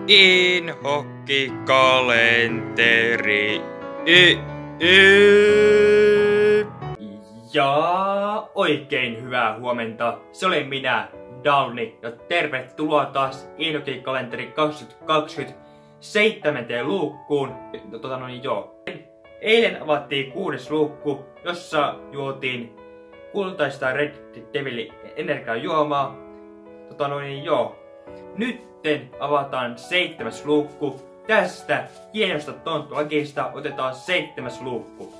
Inhokkikalenteri. Ja oikein hyvää huomenta. Se olen minä, Downi, ja tervetuloa taas Inhokkikalenteri 2020 7. luukkuun. Eilen avattiin 6. luukku, jossa juotiin kultaista Red Devilin energiajuomaa. Nytten avataan 7. luukku. Tästä hienosta tonttulakista otetaan 7. luukku.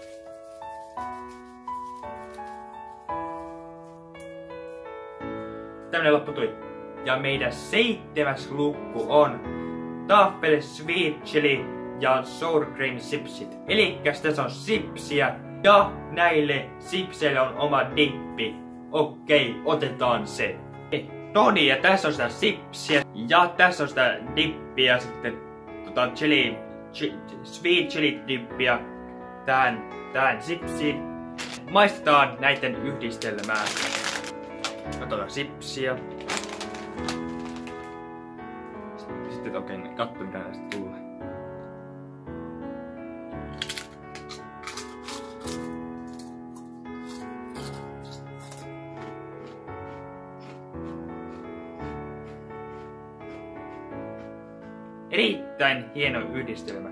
Tämmönen loppu tuli. Ja meidän 7. luukku on Taffel Sweet Chili ja Sour Cream Chipsit. Elikkäs tässä on sipsiä ja näille sipseille on oma dippi. Okei, otetaan se. Noniin, ja tässä on sitä sipsiä ja tässä on sitä dippiä sitten sweet chili dippiä tähän sipsiin. Maistetaan näiden yhdistelmää. Otetaan sipsiä. Sitten oikein katso mitä näistä tulee. Erittäin hieno yhdistelmä.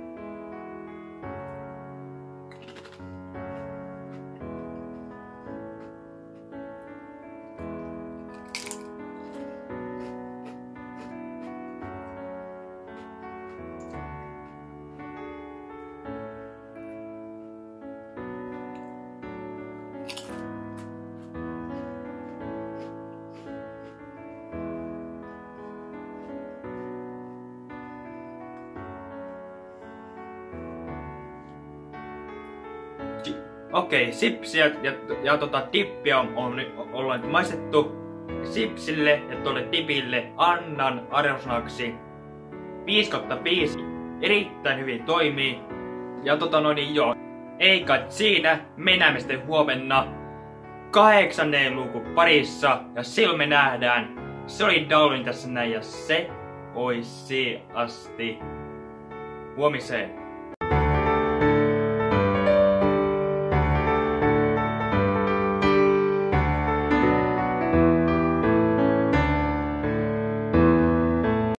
Okei, sipsiä ja dippiä ollaan nyt maistettu. Sipsille ja tuolle dipille annan arvosanaksi 5/5. Erittäin hyvin toimii. Ja ei kai siinä, me näemme sitten huomenna 8. luukun parissa. Ja silloin me nähdään. Se oli Dowlin tässä näin ja se oisi asti huomiseen.